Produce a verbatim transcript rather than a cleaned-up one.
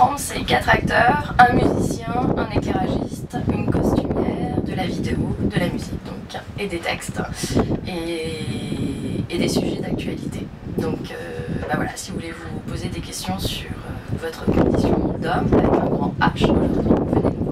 trente, c'est quatre acteurs, un musicien, un éclairagiste, une costumière, de la vidéo, de la musique donc, et des textes et, et des sujets d'actualité. Donc euh, bah voilà, si vous voulez vous poser des questions sur euh, votre condition d'homme avec un grand H aujourd'hui, venez nous